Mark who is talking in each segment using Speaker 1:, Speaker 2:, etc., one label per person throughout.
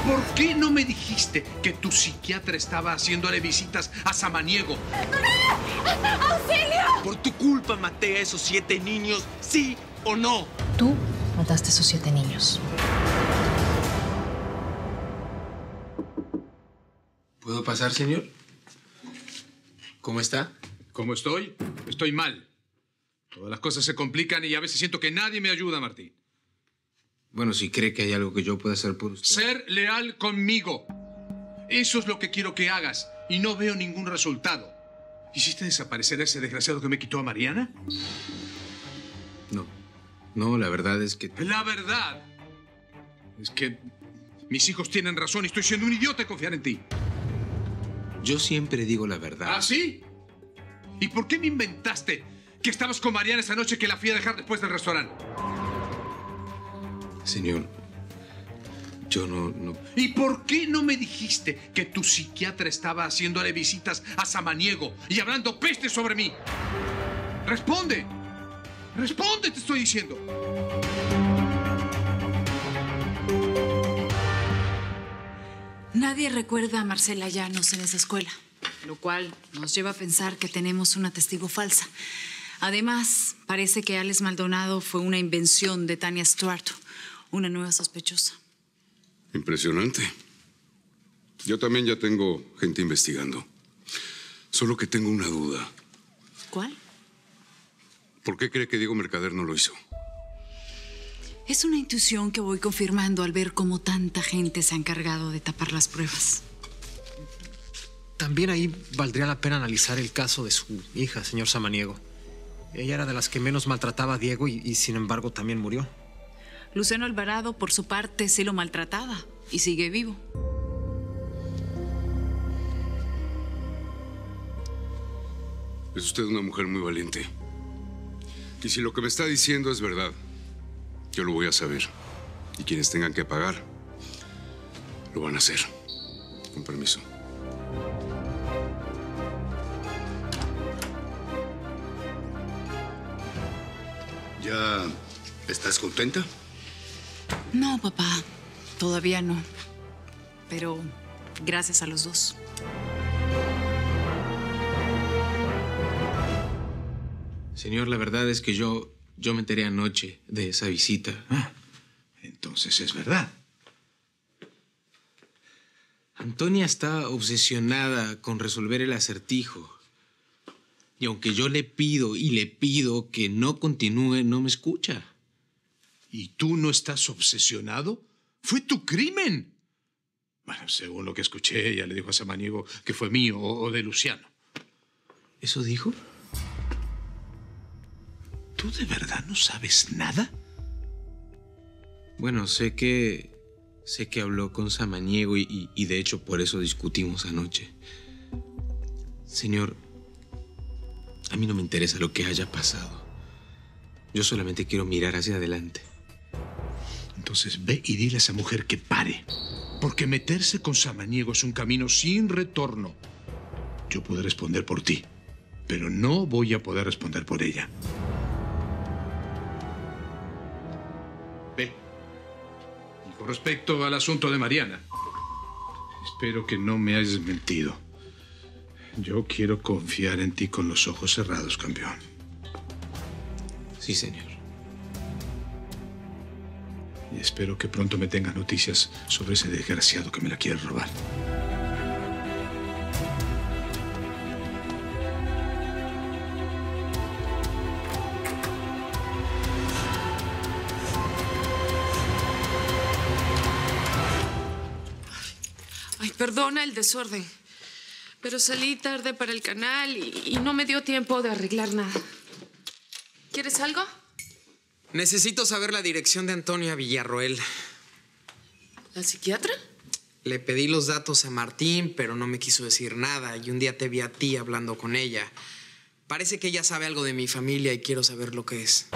Speaker 1: por qué no me dijiste que tu psiquiatra estaba haciéndole visitas a Samaniego?
Speaker 2: ¡Auxilio!
Speaker 3: Por tu culpa maté a esos 7 niños, ¿sí o no?
Speaker 4: Tú mataste a esos 7 niños.
Speaker 5: ¿Puedo pasar, señor? ¿Cómo está?
Speaker 1: ¿Cómo estoy? Estoy mal. Todas las cosas se complican y a veces siento que nadie me ayuda, Martín.
Speaker 5: Bueno, si cree que hay algo que yo pueda hacer por usted.
Speaker 1: Ser leal conmigo. Eso es lo que quiero que hagas y no veo ningún resultado. ¿Hiciste desaparecer a ese desgraciado que me quitó a Mariana?
Speaker 5: No. No, la verdad es que...
Speaker 1: La verdad es que mis hijos tienen razón y estoy siendo un idiota en confiar en ti.
Speaker 5: Yo siempre digo la verdad.
Speaker 1: ¿Ah, sí? ¿Y por qué me inventaste que estabas con Mariana esa noche que la fui a dejar después del restaurante?
Speaker 5: Señor, yo no...
Speaker 1: ¿Y por qué no me dijiste que tu psiquiatra estaba haciéndole visitas a Samaniego y hablando peste sobre mí? ¡Responde! ¡Responde, te estoy diciendo!
Speaker 6: Nadie recuerda a Marcela Llanos en esa escuela, lo cual nos lleva a pensar que tenemos una testigo falsa. Además, parece que Alex Maldonado fue una invención de Tania Stuart, una nueva sospechosa.
Speaker 7: Impresionante. Yo también ya tengo gente investigando. Solo que tengo una duda.
Speaker 6: ¿Cuál?
Speaker 7: ¿Por qué cree que Diego Mercader no lo hizo?
Speaker 6: Es una intuición que voy confirmando al ver cómo tanta gente se ha encargado de tapar las pruebas.
Speaker 8: También ahí valdría la pena analizar el caso de su hija, señor Samaniego. Ella era de las que menos maltrataba a Diego y sin embargo también murió.
Speaker 6: Luciano Alvarado, por su parte, sí lo maltrataba y sigue vivo.
Speaker 7: Es usted una mujer muy valiente. Y si lo que me está diciendo es verdad, yo lo voy a saber. Y quienes tengan que pagar, lo van a hacer. Con permiso.
Speaker 9: ¿Ya estás contenta?
Speaker 6: No, papá, todavía no. Pero gracias a los dos.
Speaker 5: Señor, la verdad es que yo me enteré anoche de esa visita.
Speaker 1: Ah, entonces es verdad.
Speaker 5: Antonia está obsesionada con resolver el acertijo. Y aunque yo le pido y le pido que no continúe, no me escucha.
Speaker 1: ¿Y tú no estás obsesionado? ¡Fue tu crimen! Bueno, según lo que escuché, ella le dijo a Samaniego que fue mío o de Luciano.
Speaker 5: ¿Eso dijo?
Speaker 1: ¿Tú de verdad no sabes nada?
Speaker 5: Bueno, sé que habló con Samaniego y de hecho por eso discutimos anoche. Señor, a mí no me interesa lo que haya pasado. Yo solamente quiero mirar hacia adelante.
Speaker 1: Entonces ve y dile a esa mujer que pare. Porque meterse con Samaniego es un camino sin retorno. Yo puedo responder por ti, pero no voy a poder responder por ella. Ve. Y con respecto al asunto de Mariana, espero que no me hayas mentido. Yo quiero confiar en ti con los ojos cerrados, campeón.
Speaker 5: Sí, señor.
Speaker 1: Y espero que pronto me tengas noticias sobre ese desgraciado que me la quiere robar.
Speaker 2: Ay, perdona el desorden, pero salí tarde para el canal y no me dio tiempo de arreglar nada. ¿Quieres algo?
Speaker 3: Necesito saber la dirección de Antonia Villarroel.
Speaker 2: ¿La psiquiatra?
Speaker 3: Le pedí los datos a Martín, pero no me quiso decir nada. Y un día te vi a ti hablando con ella. Parece que ella sabe algo de mi familia y quiero saber lo que es.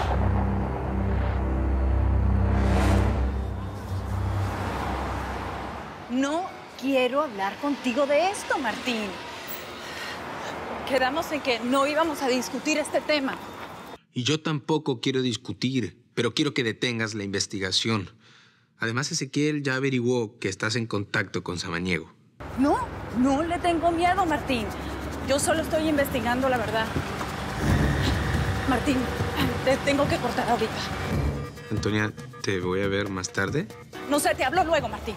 Speaker 10: No quiero hablar contigo de esto, Martín. Quedamos en que no íbamos a discutir este tema.
Speaker 5: Y yo tampoco quiero discutir, pero quiero que detengas la investigación. Además, Ezequiel ya averiguó que estás en contacto con Samaniego.
Speaker 10: No le tengo miedo, Martín. Yo solo estoy investigando la verdad. Martín, te tengo que cortar ahorita.
Speaker 5: Antonia, ¿te voy a ver más tarde?
Speaker 10: No sé, te hablo luego, Martín.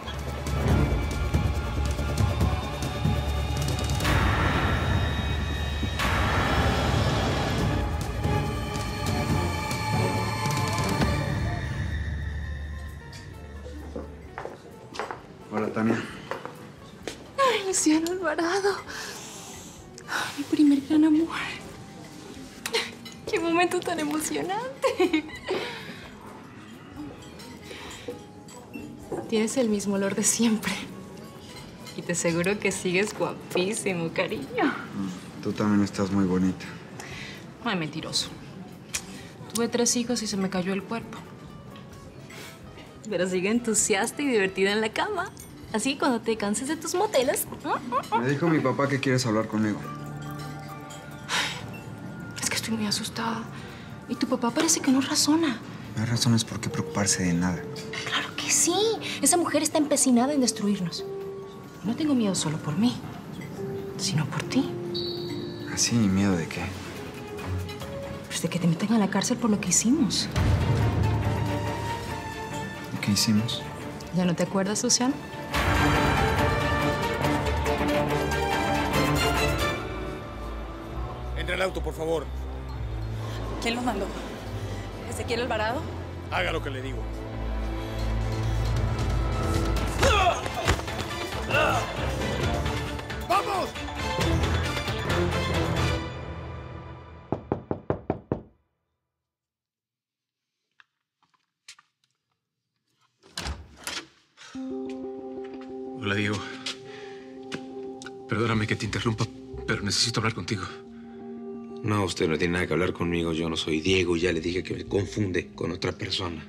Speaker 11: Hola, Tania.
Speaker 2: Ay, Luciano Alvarado. Mi primer gran amor. Qué momento tan emocionante. Tienes el mismo olor de siempre. Y te aseguro que sigues guapísimo, cariño.
Speaker 11: Tú también estás muy bonita.
Speaker 2: Ay, mentiroso. Tuve 3 hijos y se me cayó el cuerpo. Pero sigue entusiasta y divertida en la cama. Así que cuando te canses de tus motelas...
Speaker 11: Me dijo mi papá que quieres hablar conmigo.
Speaker 2: Es que estoy muy asustada. Y tu papá parece que no razona.
Speaker 11: No hay razones por qué preocuparse de nada.
Speaker 2: Claro que sí. Esa mujer está empecinada en destruirnos. No tengo miedo solo por mí, sino por ti.
Speaker 11: ¿Así? ¿Miedo de qué?
Speaker 2: Pues de que te metan a la cárcel por lo que hicimos.
Speaker 11: ¿Y qué hicimos?
Speaker 2: ¿Ya no te acuerdas, Luciano?
Speaker 12: Entra al auto, por favor.
Speaker 10: ¿Quién los mandó? ¿Ezequiel Alvarado?
Speaker 12: Haga lo que le digo. ¡Vamos!
Speaker 1: Hola, Diego. Perdóname que te interrumpa, pero necesito hablar contigo.
Speaker 5: No, usted no tiene nada que hablar conmigo. Yo no soy Diego y ya le dije que me confunde con otra persona.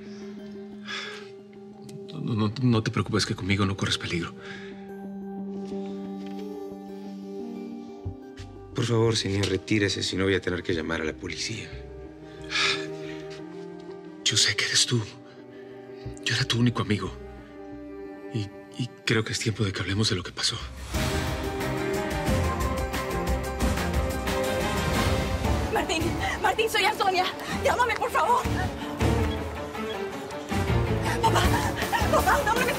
Speaker 1: No te preocupes, que conmigo no corres peligro.
Speaker 5: Por favor, señor, retírese, si no voy a tener que llamar a la policía.
Speaker 1: Yo sé que eres tú. Yo era tu único amigo. Y creo que es tiempo de que hablemos de lo que pasó.
Speaker 10: Martín, soy Antonia. Llámame, por favor. Papá, dame